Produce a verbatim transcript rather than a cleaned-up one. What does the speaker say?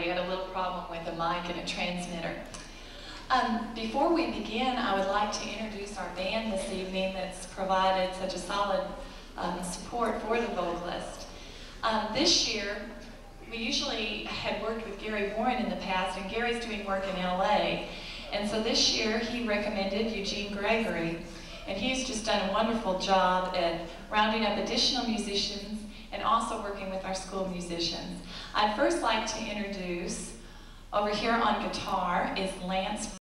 We had a little problem with a mic and a transmitter. Um, before we begin, I would like to introduce our band this evening that's provided such a solid um, support for the vocalist. Um, this year, we usually had worked with Gary Warren in the past, and Gary's doing work in L A. And so this year, he recommended Eugene Gregory, and he's just done a wonderful job at rounding up additional musicians and also working with our school musicians. I'd first like to introduce, over here on guitar is Lance